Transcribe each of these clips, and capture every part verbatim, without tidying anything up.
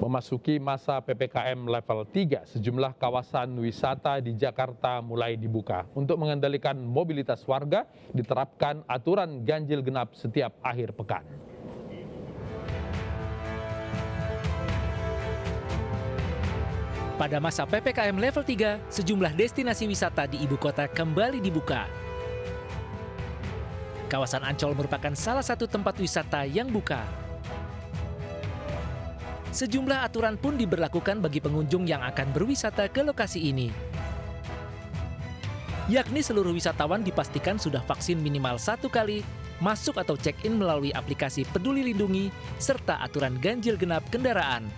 Memasuki masa P P K M level tiga, sejumlah kawasan wisata di Jakarta mulai dibuka. Untuk mengendalikan mobilitas warga, diterapkan aturan ganjil genap setiap akhir pekan. Pada masa P P K M level tiga, sejumlah destinasi wisata di ibu kota kembali dibuka. Kawasan Ancol merupakan salah satu tempat wisata yang buka. Sejumlah aturan pun diberlakukan bagi pengunjung yang akan berwisata ke lokasi ini. Yakni seluruh wisatawan dipastikan sudah vaksin minimal satu kali, masuk atau check-in melalui aplikasi Peduli Lindungi, serta aturan ganjil genap kendaraan.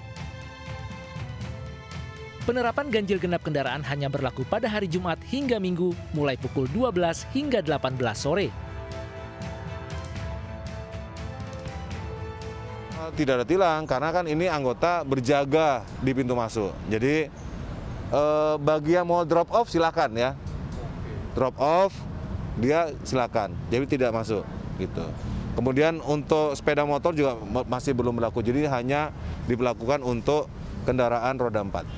Penerapan ganjil genap kendaraan hanya berlaku pada hari Jumat hingga Minggu, mulai pukul dua belas hingga delapan belas sore. Tidak ada tilang karena kan ini anggota berjaga di pintu masuk. Jadi eh, bagi yang mau drop off silakan ya. Drop off dia silakan. Jadi tidak masuk gitu. Kemudian untuk sepeda motor juga masih belum berlaku. Jadi hanya diberlakukan untuk kendaraan roda empat.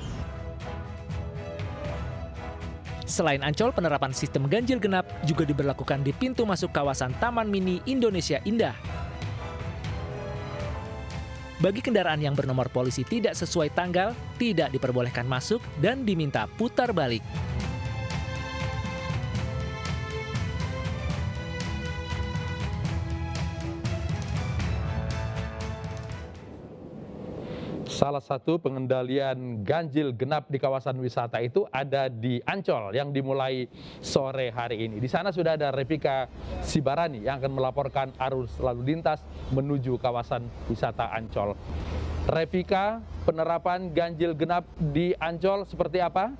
Selain Ancol, penerapan sistem ganjil genap juga diberlakukan di pintu masuk kawasan Taman Mini Indonesia Indah. Bagi kendaraan yang bernomor polisi tidak sesuai tanggal, tidak diperbolehkan masuk dan diminta putar balik. Salah satu pengendalian ganjil genap di kawasan wisata itu ada di Ancol yang dimulai sore hari ini. Di sana sudah ada Revika Sibarani yang akan melaporkan arus lalu lintas menuju kawasan wisata Ancol. Revika, penerapan ganjil genap di Ancol seperti apa?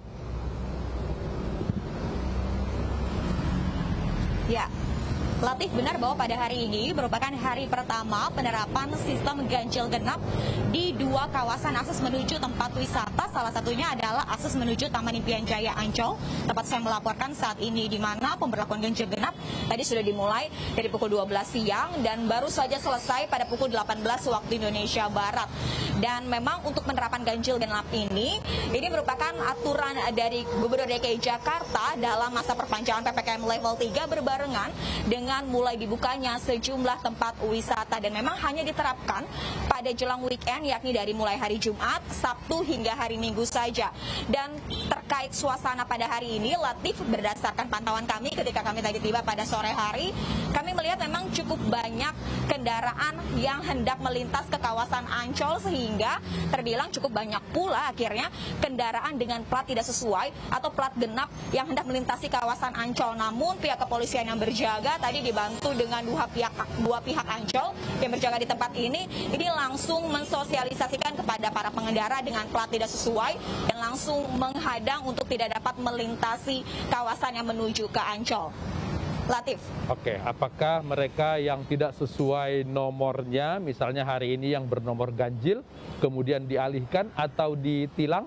Ya. Latif, benar bahwa pada hari ini merupakan hari pertama penerapan sistem ganjil genap di dua kawasan akses menuju tempat wisata. Salah satunya adalah akses menuju Taman Impian Jaya Ancol, tempat saya melaporkan saat ini, di mana pemberlakuan ganjil genap tadi sudah dimulai dari pukul dua belas siang dan baru saja selesai pada pukul delapan belas waktu Indonesia Barat. Dan memang untuk penerapan ganjil genap ini, ini merupakan aturan dari Gubernur D K I Jakarta dalam masa perpanjangan P P K M level tiga berbarengan dengan dengan mulai dibukanya sejumlah tempat wisata, dan memang hanya diterapkan pada jelang weekend, yakni dari mulai hari Jumat, Sabtu hingga hari Minggu saja. Dan terkait suasana pada hari ini, Latif, berdasarkan pantauan kami ketika kami tadi tiba pada sore hari, kami melihat memang cukup banyak kendaraan yang hendak melintas ke kawasan Ancol, sehingga terbilang cukup banyak pula akhirnya kendaraan dengan plat tidak sesuai atau plat genap yang hendak melintasi kawasan Ancol. Namun pihak kepolisian yang berjaga tadi dibantu dengan dua pihak dua pihak Ancol yang berjaga di tempat ini, ini langsung mensosialisasikan kepada para pengendara dengan plat tidak sesuai dan langsung menghadang untuk tidak dapat melintasi kawasan yang menuju ke Ancol. Latif. Oke, apakah mereka yang tidak sesuai nomornya, misalnya hari ini yang bernomor ganjil, kemudian dialihkan atau ditilang?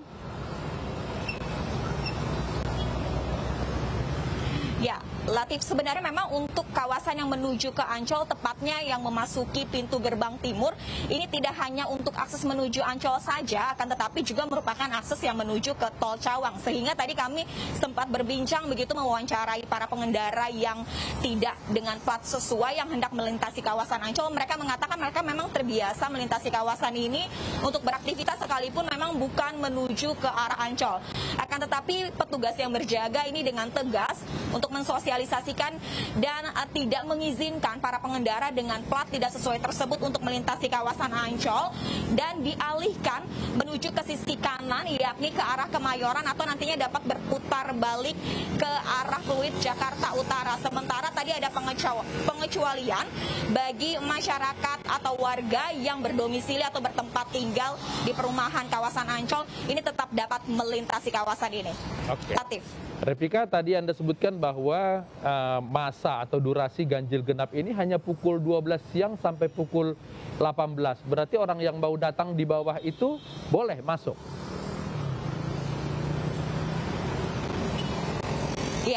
Ya, Latif, sebenarnya memang untuk kawasan yang menuju ke Ancol, tepatnya yang memasuki pintu gerbang timur, ini tidak hanya untuk akses menuju Ancol saja, akan tetapi juga merupakan akses yang menuju ke Tol Cawang. Sehingga tadi kami sempat berbincang begitu mewawancarai para pengendara yang tidak dengan plat sesuai yang hendak melintasi kawasan Ancol. Mereka mengatakan mereka memang terbiasa melintasi kawasan ini untuk beraktivitas sekalipun memang bukan menuju ke arah Ancol. Akan tetapi petugas yang berjaga ini dengan tegas untuk mensosialisasikan dan uh, tidak mengizinkan para pengendara dengan plat tidak sesuai tersebut untuk melintasi kawasan Ancol dan dialihkan menuju ke sisi kanan, yakni ke arah Kemayoran, atau nantinya dapat berputar balik ke arah Fluid Jakarta Utara. Sementara tadi ada pengecualian bagi masyarakat atau warga yang berdomisili atau bertempat tinggal di perumahan kawasan Ancol, ini tetap dapat melintasi kawasan ini. Oke. Latif. Revika, tadi Anda sebutkan bahwa uh, masa atau durasi ganjil genap ini hanya pukul dua belas siang sampai pukul delapan belas. Berarti orang yang mau datang di bawah itu boleh masuk? Ya,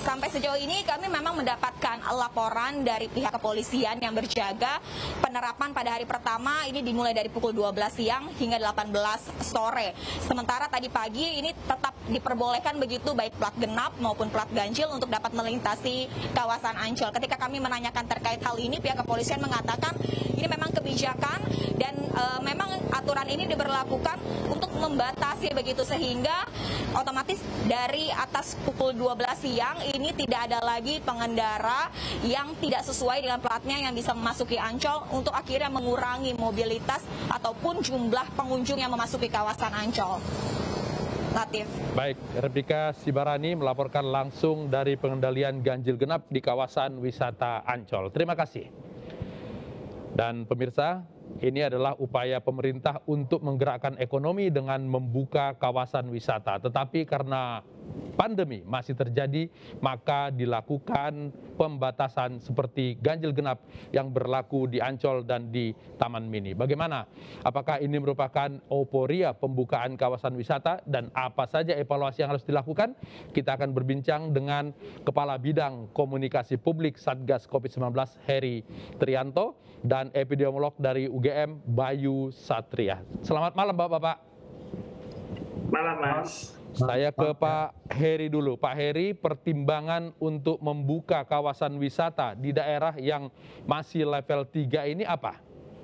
sampai sejauh ini kami memang mendapatkan laporan dari pihak kepolisian yang berjaga penerapan pada hari pertama ini dimulai dari pukul dua belas siang hingga delapan belas sore. Sementara tadi pagi ini tetap diperbolehkan begitu baik plat genap maupun plat ganjil untuk dapat melintasi kawasan Ancol. Ketika kami menanyakan terkait hal ini, pihak kepolisian mengatakan ini memang kebijakan dan e, memang aturan ini diberlakukan untuk membatasi begitu sehingga otomatis dari atas pukul dua belas siang ini tidak ada lagi pengendara yang tidak sesuai dengan platnya yang bisa memasuki Ancol untuk akhirnya mengurangi mobilitas ataupun jumlah pengunjung yang memasuki kawasan Ancol. Latif. Baik, Replika Sibarani melaporkan langsung dari pengendalian ganjil genap di kawasan wisata Ancol. Terima kasih. Dan pemirsa, ini adalah upaya pemerintah untuk menggerakkan ekonomi dengan membuka kawasan wisata. Tetapi karena pandemi masih terjadi, maka dilakukan pembatasan seperti ganjil genap yang berlaku di Ancol dan di Taman Mini. Bagaimana? Apakah ini merupakan euforia pembukaan kawasan wisata dan apa saja evaluasi yang harus dilakukan? Kita akan berbincang dengan Kepala Bidang Komunikasi Publik Satgas COVID sembilan belas Heri Trianto dan epidemiolog dari U G M Bayu Satria. Selamat malam Bapak-Bapak. Malam Mas. Saya ke Pak Heri dulu. Pak Heri, pertimbangan untuk membuka kawasan wisata di daerah yang masih level tiga ini apa?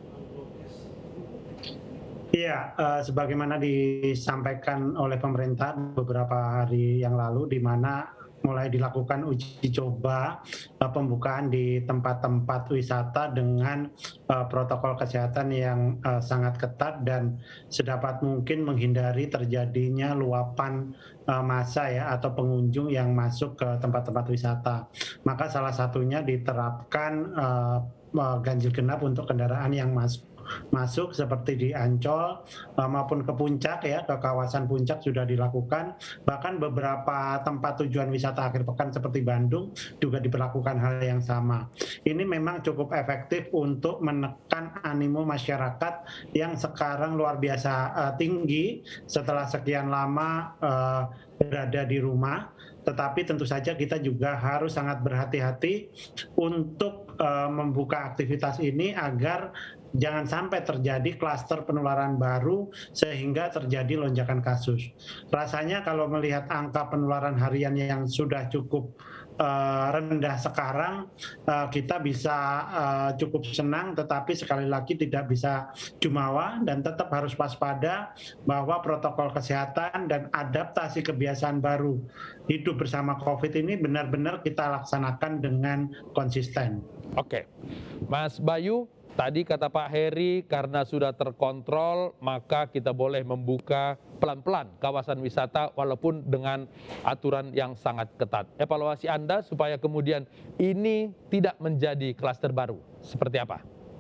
Iya, uh, sebagaimana disampaikan oleh pemerintah beberapa hari yang lalu, di mana mulai dilakukan uji coba uh, pembukaan di tempat-tempat wisata dengan uh, protokol kesehatan yang uh, sangat ketat dan sedapat mungkin menghindari terjadinya luapan uh, massa ya atau pengunjung yang masuk ke tempat-tempat wisata. Maka salah satunya diterapkan uh, uh, ganjil genap untuk kendaraan yang masuk masuk seperti di Ancol maupun ke puncak ya, ke kawasan puncak sudah dilakukan. Bahkan beberapa tempat tujuan wisata akhir pekan seperti Bandung juga diberlakukan hal yang sama. Ini memang cukup efektif untuk menekan animo masyarakat yang sekarang luar biasa uh, tinggi setelah sekian lama uh, berada di rumah. Tetapi tentu saja kita juga harus sangat berhati-hati untuk uh, membuka aktivitas ini agar jangan sampai terjadi klaster penularan baru sehingga terjadi lonjakan kasus. Rasanya kalau melihat angka penularan harian yang sudah cukup uh, rendah sekarang, uh, kita bisa uh, cukup senang, tetapi sekali lagi tidak bisa jumawa dan tetap harus waspada bahwa protokol kesehatan dan adaptasi kebiasaan baru hidup bersama COVID ini benar-benar kita laksanakan dengan konsisten. Oke, Mas Bayu, tadi kata Pak Heri, karena sudah terkontrol, maka kita boleh membuka pelan-pelan kawasan wisata walaupun dengan aturan yang sangat ketat. Evaluasi Anda supaya kemudian ini tidak menjadi klaster baru, seperti apa?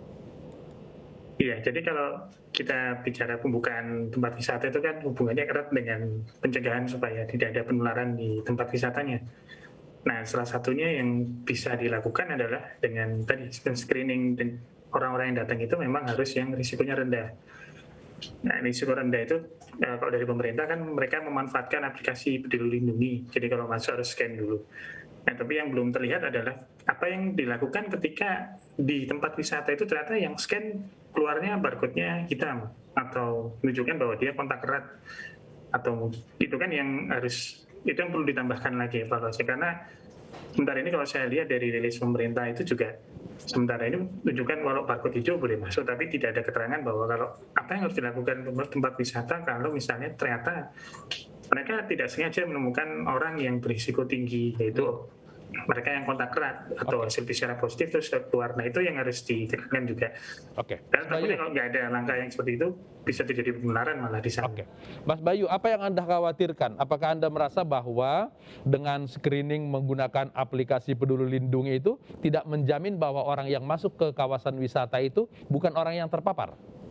Iya, jadi kalau kita bicara pembukaan tempat wisata itu kan hubungannya erat dengan pencegahan supaya tidak ada penularan di tempat wisatanya. Nah, salah satunya yang bisa dilakukan adalah dengan tadi screening dan orang-orang yang datang itu memang harus yang risikonya rendah. Nah, risiko rendah itu ya, kalau dari pemerintah kan mereka memanfaatkan aplikasi Peduli Lindungi. Jadi kalau masuk harus scan dulu. Nah, tapi yang belum terlihat adalah apa yang dilakukan ketika di tempat wisata itu ternyata yang scan keluarnya barcode-nya hitam atau menunjukkan bahwa dia kontak erat, atau itu kan yang harus, itu yang perlu ditambahkan lagi evaluasi. Karena sementara ini kalau saya lihat dari rilis pemerintah itu juga sementara ini menunjukkan walau barcode hijau boleh masuk, tapi tidak ada keterangan bahwa kalau apa yang harus dilakukan tempat wisata kalau misalnya ternyata mereka tidak sengaja menemukan orang yang berisiko tinggi, yaitu mereka yang kontak erat atau okay. hasil P C R positif terus keluar. Nah, itu yang harus ditekankan juga. Oke. Okay. Dan takutnya kalau nggak ada langkah yang seperti itu bisa terjadi penularan malah di sana. Oke. Okay. Mas Bayu, apa yang Anda khawatirkan? Apakah Anda merasa bahwa dengan screening menggunakan aplikasi Peduli Lindungi itu tidak menjamin bahwa orang yang masuk ke kawasan wisata itu bukan orang yang terpapar?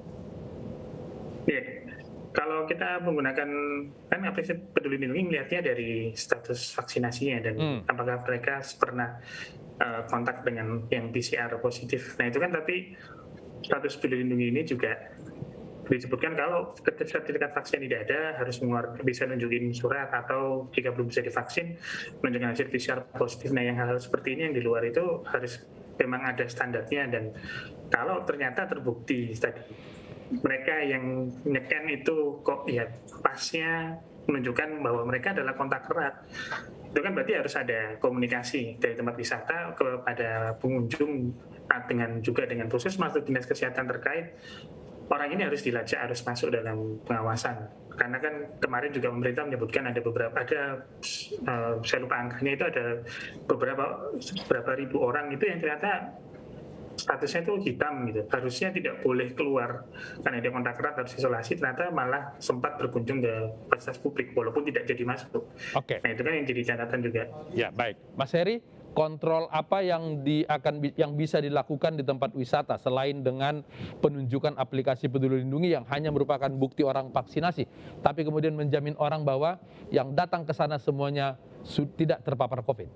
Iya. Kalau kita menggunakan kan aplikasi Peduli Lindungi melihatnya dari status vaksinasinya dan hmm. apakah mereka pernah uh, kontak dengan yang P C R positif. Nah itu kan, tapi status Peduli Lindungi ini juga disebutkan kalau sertifikat vaksin tidak ada harus mengeluarkan, bisa nunjukin surat, atau jika belum bisa divaksin menunjukkan hasil P C R positif. Nah, yang hal-hal seperti ini yang di luar itu harus memang ada standarnya, dan kalau ternyata terbukti tadi mereka yang nyeken itu kok ya pasnya menunjukkan bahwa mereka adalah kontak erat, itu kan berarti harus ada komunikasi dari tempat wisata kepada pengunjung dengan juga dengan puskesmas atau dinas kesehatan terkait. Orang ini harus dilacak, harus masuk dalam pengawasan. Karena kan kemarin juga pemerintah menyebutkan ada beberapa, ada uh, saya lupa angkanya, itu ada beberapa beberapa ribu orang itu yang ternyata statusnya itu hitam gitu, harusnya tidak boleh keluar karena dia kontak erat, harus isolasi, ternyata malah sempat berkunjung ke fasilitas publik walaupun tidak jadi masuk. Oke. Nah, itu kan yang jadi catatan juga. Ya, baik. Mas Heri, kontrol apa yang di, akan yang bisa dilakukan di tempat wisata selain dengan penunjukan aplikasi Peduli Lindungi yang hanya merupakan bukti orang vaksinasi, tapi kemudian menjamin orang bahwa yang datang ke sana semuanya tidak terpapar COVID?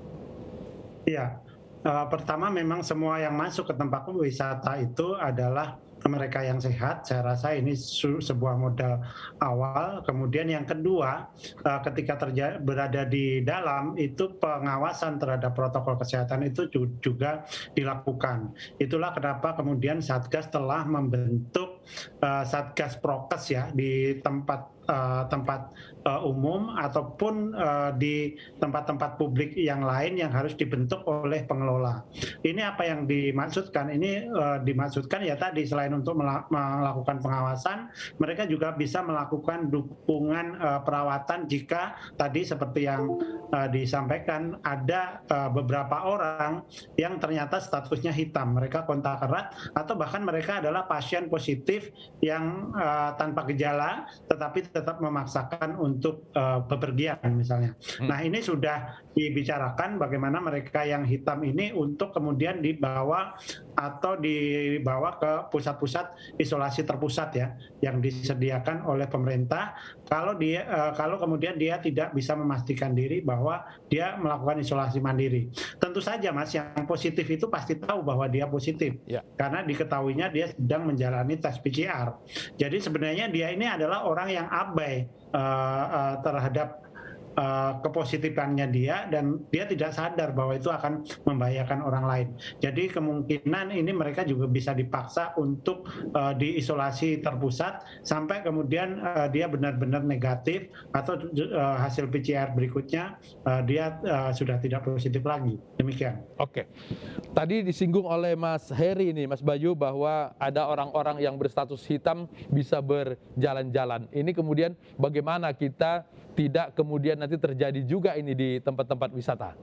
Iya. Uh, pertama memang semua yang masuk ke tempat wisata itu adalah mereka yang sehat. Saya rasa ini sebuah modal awal. Kemudian yang kedua, uh, ketika terjadi, berada di dalam itu pengawasan terhadap protokol kesehatan itu juga dilakukan. Itulah kenapa kemudian Satgas telah membentuk uh, Satgas Prokes ya di tempat Uh, tempat uh, umum ataupun uh, di tempat-tempat publik yang lain yang harus dibentuk oleh pengelola. Ini apa yang dimaksudkan? Ini uh, dimaksudkan ya tadi selain untuk melakukan pengawasan, mereka juga bisa melakukan dukungan uh, perawatan jika tadi seperti yang uh, disampaikan ada uh, beberapa orang yang ternyata statusnya hitam, mereka kontak erat atau bahkan mereka adalah pasien positif yang uh, tanpa gejala tetapi tetap memaksakan untuk uh, bepergian misalnya. Hmm. Nah, ini sudah dibicarakan bagaimana mereka yang hitam ini untuk kemudian dibawa atau dibawa ke pusat-pusat isolasi terpusat ya yang disediakan oleh pemerintah. Kalau dia uh, kalau kemudian dia tidak bisa memastikan diri bahwa dia melakukan isolasi mandiri. Tentu saja Mas, yang positif itu pasti tahu bahwa dia positif. Ya. Karena diketahuinya dia sedang menjalani tes P C R. Jadi sebenarnya dia ini adalah orang yang abai uh, uh, terhadap Uh, kepositifannya dia, dan dia tidak sadar bahwa itu akan membahayakan orang lain. Jadi kemungkinan ini mereka juga bisa dipaksa untuk uh, diisolasi terpusat sampai kemudian uh, dia benar-benar negatif atau uh, hasil P C R berikutnya uh, dia uh, sudah tidak positif lagi. Demikian. Oke. Tadi disinggung oleh Mas Heri ini, Mas Bayu, bahwa ada orang-orang yang berstatus hitam bisa berjalan-jalan. Ini kemudian bagaimana kita tidak kemudian nanti terjadi juga ini di tempat-tempat wisata?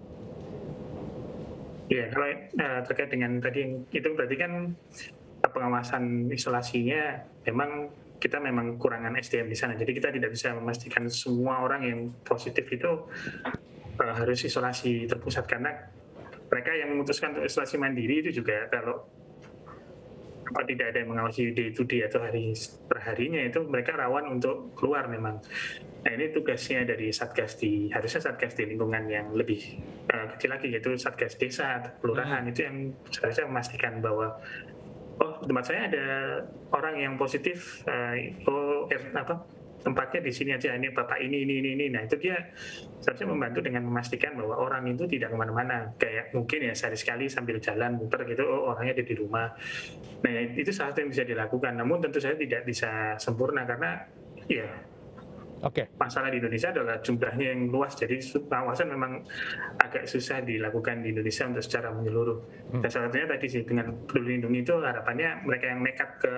Ya, kalau uh, terkait dengan tadi itu berarti kan pengawasan isolasinya memang kita memang kurangan S D M di sana. Jadi kita tidak bisa memastikan semua orang yang positif itu uh, harus isolasi terpusat, karena mereka yang memutuskan untuk isolasi mandiri itu juga kalau kalau tidak ada yang mengawasi day to day atau hari perharinya itu mereka rawan untuk keluar memang. Nah, ini tugasnya dari Satgas di, harusnya Satgas di lingkungan yang lebih uh, kecil lagi, yaitu Satgas desa atau kelurahan, hmm. itu yang seharusnya memastikan bahwa oh tempat saya ada orang yang positif, uh, oh er, apa tempatnya di sini aja, ini bapak ini ini ini ini. Nah, itu dia seharusnya membantu dengan memastikan bahwa orang itu tidak kemana-mana. Kayak mungkin ya sehari sekali sambil jalan muter gitu, oh orangnya ada di rumah. Nah, itu salah satu yang bisa dilakukan. Namun tentu saja tidak bisa sempurna karena ya Oke. masalah di Indonesia adalah jumlahnya yang luas. Jadi pengawasan memang agak susah dilakukan di Indonesia untuk secara menyeluruh. Hmm. Dan salah satunya tadi sih dengan Peduli Lindungi itu harapannya mereka yang nekat ke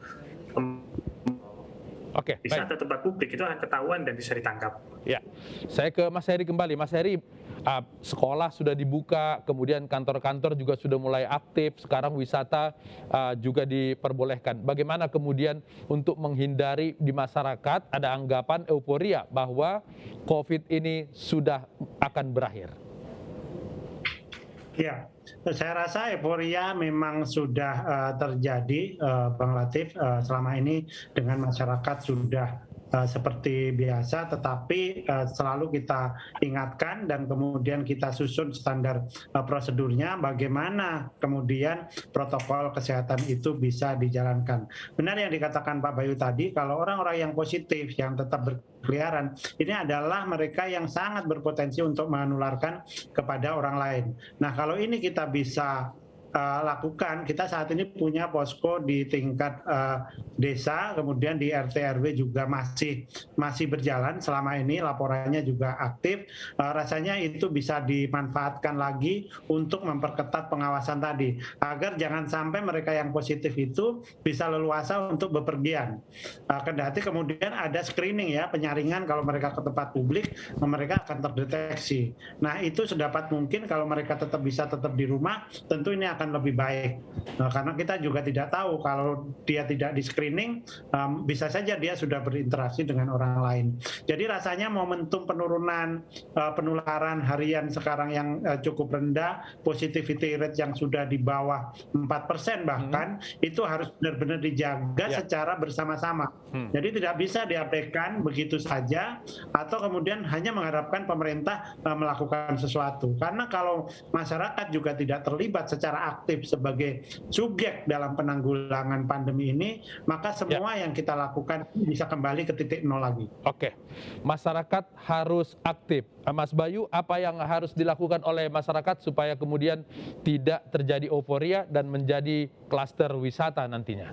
Oke, wisata tempat publik itu akan ketahuan dan bisa ditangkap. Ya, saya ke Mas Heri kembali. Mas Heri, uh, sekolah sudah dibuka, kemudian kantor-kantor juga sudah mulai aktif, sekarang wisata uh, juga diperbolehkan. Bagaimana kemudian untuk menghindari di masyarakat ada anggapan euforia bahwa COVID ini sudah akan berakhir? Ya, saya rasa euforia memang sudah uh, terjadi, uh, Bang Latif, uh, selama ini dengan masyarakat sudah uh, seperti biasa, tetapi uh, selalu kita ingatkan dan kemudian kita susun standar uh, prosedurnya, bagaimana kemudian protokol kesehatan itu bisa dijalankan. Benar yang dikatakan Pak Bayu tadi, kalau orang-orang yang positif yang tetap berkeliaran, ini adalah mereka yang sangat berpotensi untuk menularkan kepada orang lain. Nah, kalau ini kita bisa Uh, lakukan, kita saat ini punya posko di tingkat uh, desa, kemudian di R T R W juga masih masih berjalan selama ini, laporannya juga aktif. Uh, rasanya itu bisa dimanfaatkan lagi untuk memperketat pengawasan tadi, agar jangan sampai mereka yang positif itu bisa leluasa untuk bepergian. Uh, kendati kemudian ada screening ya, penyaringan kalau mereka ke tempat publik, mereka akan terdeteksi. Nah, itu sedapat mungkin kalau mereka tetap bisa tetap di rumah, tentu ini akan akan lebih baik. Nah, karena kita juga tidak tahu kalau dia tidak di screening, um, bisa saja dia sudah berinteraksi dengan orang lain. Jadi rasanya momentum penurunan uh, penularan harian sekarang yang uh, cukup rendah, positivity rate yang sudah di bawah empat persen bahkan, hmm. itu harus benar-benar dijaga ya. secara bersama-sama. Hmm. Jadi tidak bisa diabaikan begitu saja, atau kemudian hanya mengharapkan pemerintah uh, melakukan sesuatu. Karena kalau masyarakat juga tidak terlibat secara aktif sebagai subjek dalam penanggulangan pandemi ini, maka semua ya. yang kita lakukan bisa kembali ke titik nol lagi. Oke, masyarakat harus aktif. Mas Bayu, apa yang harus dilakukan oleh masyarakat supaya kemudian tidak terjadi euforia dan menjadi klaster wisata nantinya?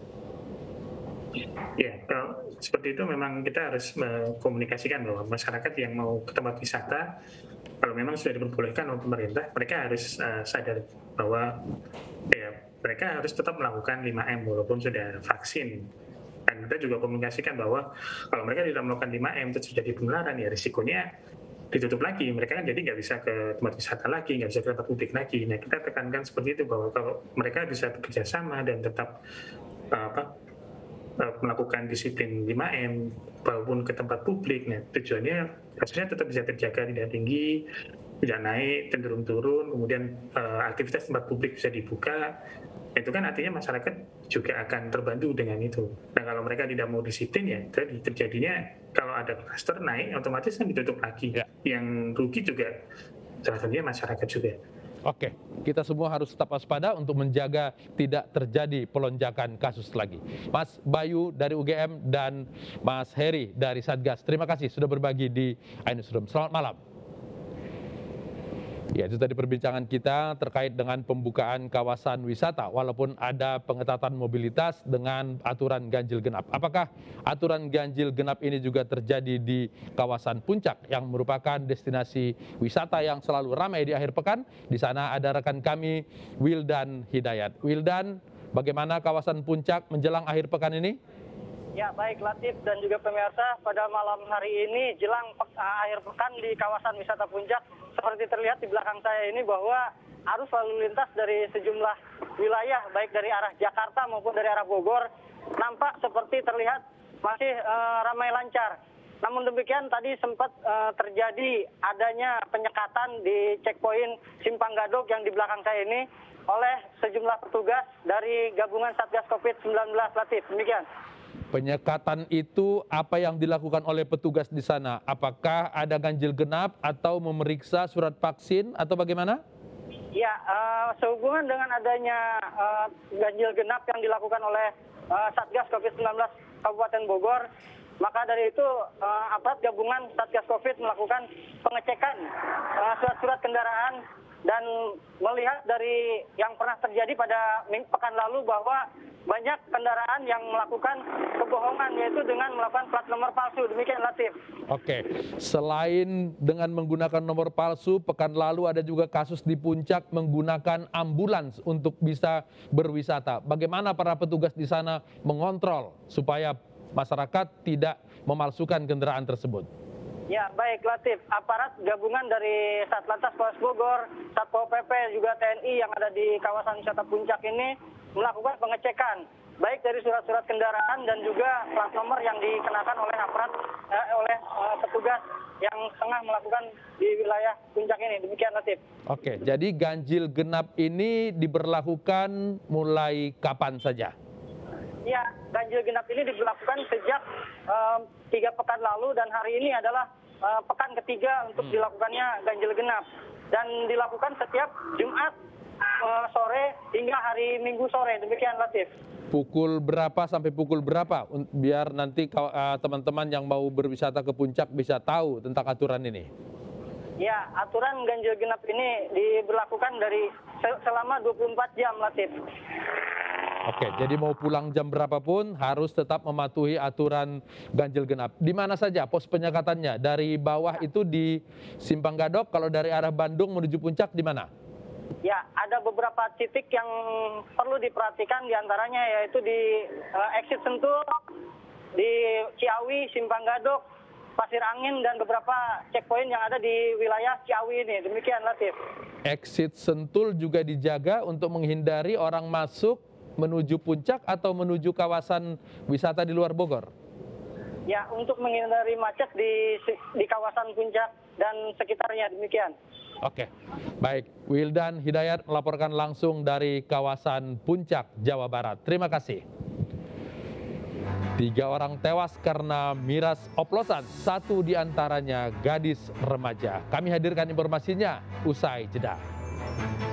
Ya, kalau seperti itu memang kita harus mengkomunikasikan bahwa masyarakat yang mau ke tempat wisata, kalau memang sudah diperbolehkan oleh pemerintah, mereka harus uh, sadar bahwa ya, mereka harus tetap melakukan lima M walaupun sudah vaksin. Dan kita juga komunikasikan bahwa kalau mereka tidak melakukan lima M terus terjadi penularan, ya risikonya ditutup lagi. Mereka kan jadi nggak bisa ke tempat wisata lagi, nggak bisa ke tempat publik lagi. Nah, kita tekankan seperti itu bahwa kalau mereka bisa bekerja sama dan tetap uh, apa melakukan disiplin lima M walaupun ke tempat publik, nah tujuannya kasusnya tetap bisa terjaga, tidak tinggi, tidak naik, cenderung turun, kemudian uh, aktivitas tempat publik bisa dibuka, itu kan artinya masyarakat juga akan terbantu dengan itu. Nah, kalau mereka tidak mau disiplin, ya tadi terjadinya kalau ada klaster naik otomatis kan ditutup lagi. Ya. Yang rugi juga salah satunya masyarakat juga. Oke, kita semua harus tetap waspada untuk menjaga tidak terjadi pelonjakan kasus lagi. Mas Bayu dari U G M dan Mas Heri dari Satgas, terima kasih sudah berbagi di iNewsroom. Selamat malam. Ya, itu tadi perbincangan kita terkait dengan pembukaan kawasan wisata walaupun ada pengetatan mobilitas dengan aturan ganjil genap. Apakah aturan ganjil genap ini juga terjadi di kawasan Puncak yang merupakan destinasi wisata yang selalu ramai di akhir pekan? Di sana ada rekan kami Wildan Hidayat. Wildan, bagaimana kawasan Puncak menjelang akhir pekan ini? Ya, baik Latif dan juga pemirsa, pada malam hari ini jelang pe akhir pekan di kawasan wisata Puncak, seperti terlihat di belakang saya ini bahwa arus lalu lintas dari sejumlah wilayah, baik dari arah Jakarta maupun dari arah Bogor, nampak seperti terlihat masih uh, ramai lancar. Namun demikian tadi sempat uh, terjadi adanya penyekatan di checkpoint Simpang Gadok yang di belakang saya ini oleh sejumlah petugas dari gabungan Satgas COVID sembilan belas, Latif. Demikian. Penyekatan itu apa yang dilakukan oleh petugas di sana? Apakah ada ganjil genap atau memeriksa surat vaksin atau bagaimana? Ya, uh, sehubungan dengan adanya uh, ganjil genap yang dilakukan oleh uh, Satgas COVID sembilan belas Kabupaten Bogor, maka dari itu uh, aparat gabungan Satgas COVID melakukan pengecekan surat-surat uh, kendaraan dan melihat dari yang pernah terjadi pada pekan lalu bahwa banyak kendaraan yang melakukan kebohongan, yaitu dengan melakukan plat nomor palsu. Demikian, Latif. Oke, selain dengan menggunakan nomor palsu, pekan lalu ada juga kasus di Puncak menggunakan ambulans untuk bisa berwisata. Bagaimana para petugas di sana mengontrol supaya masyarakat tidak memalsukan kendaraan tersebut? Ya, baik Latif. Aparat gabungan dari Satlantas Polres Bogor, Satpol P P, juga T N I yang ada di kawasan wisata Puncak ini melakukan pengecekan baik dari surat-surat kendaraan dan juga plat nomor yang dikenakan oleh aparat eh, oleh eh, petugas yang tengah melakukan di wilayah Puncak ini. Demikian, Latif. Oke, jadi ganjil genap ini diberlakukan mulai kapan saja? Ya, ganjil genap ini diberlakukan sejak um, tiga pekan lalu dan hari ini adalah uh, pekan ketiga untuk Hmm. dilakukannya ganjil genap dan dilakukan setiap Jumat uh, sore hingga hari Minggu sore. Demikian, Latif. Pukul berapa sampai pukul berapa? Un- Biar nanti kaw- uh, teman-teman yang mau berwisata ke puncak bisa tahu tentang aturan ini. Ya, aturan ganjil genap ini diberlakukan dari se- selama dua puluh empat jam, Latif. Oke, jadi mau pulang jam berapapun harus tetap mematuhi aturan ganjil genap. Di mana saja pos penyekatannya? Dari bawah itu di Simpang Gadok, kalau dari arah Bandung menuju puncak di mana? Ya, ada beberapa titik yang perlu diperhatikan, diantaranya yaitu di uh, exit Sentul, di Ciawi, Simpang Gadok, Pasir Angin, dan beberapa checkpoint yang ada di wilayah Ciawi ini. Demikian, Latif. Exit Sentul juga dijaga untuk menghindari orang masuk menuju puncak atau menuju kawasan wisata di luar Bogor? Ya, untuk menghindari macet di di kawasan puncak dan sekitarnya. Demikian. Oke, baik. Wildan Hidayat melaporkan langsung dari kawasan Puncak, Jawa Barat. Terima kasih. Tiga orang tewas karena miras oplosan, satu diantaranya gadis remaja. Kami hadirkan informasinya usai jeda.